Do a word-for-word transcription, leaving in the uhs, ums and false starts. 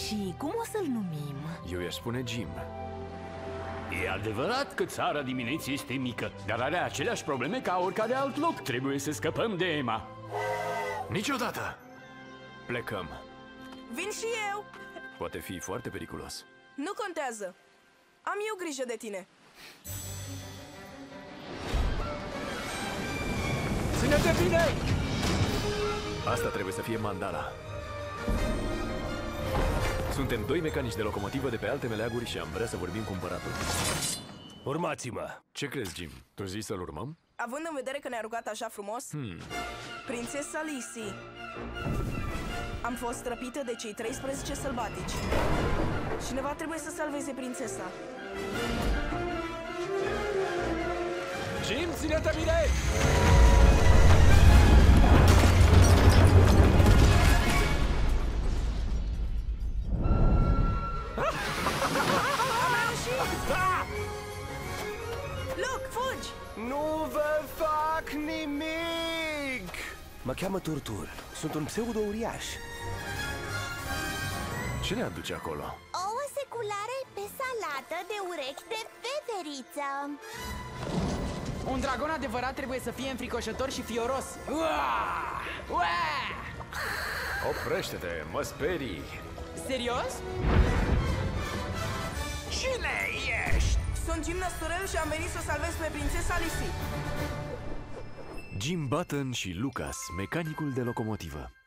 Și cum o să-l numim? Eu i-aș spune Jim. E adevărat că țara dimineții este mică, dar are aceleași probleme ca oricare alt loc. Trebuie să scăpăm de Emma. Niciodată! Plecăm. Vin și eu! Poate fi foarte periculos. Nu contează. Am eu grijă de tine. Ține-te bine! Asta trebuie să fie mandala. Suntem doi mecanici de locomotivă de pe alte meleaguri și am vrea să vorbim cu împăratul. Urmați-mă! Ce crezi, Jim? Tu zici să-l urmăm? Având în vedere că ne-a rugat așa frumos, Hmm. Prințesa Lisi. Am fost răpită de cei treisprezece sălbatici. Cineva trebuie să salveze prințesa. Jim, ține-te bine! Am reușit! Luke, fugi! Nu vă fac nimic! Mă cheamă Turtur. Sunt un pseudo-uriaș. Ce ne aduce acolo? Ouă seculare pe salată de urechi de veveriță. Un dragon adevărat trebuie să fie înfricoșător și fioros. Uaa! Uaa! Oprește-te, mă sperii! Serios? Cine ești? Sunt Jim Năsturel și am venit să salvez pe prințesa Lisi. Jim Button și Lucas, mecanicul de locomotivă.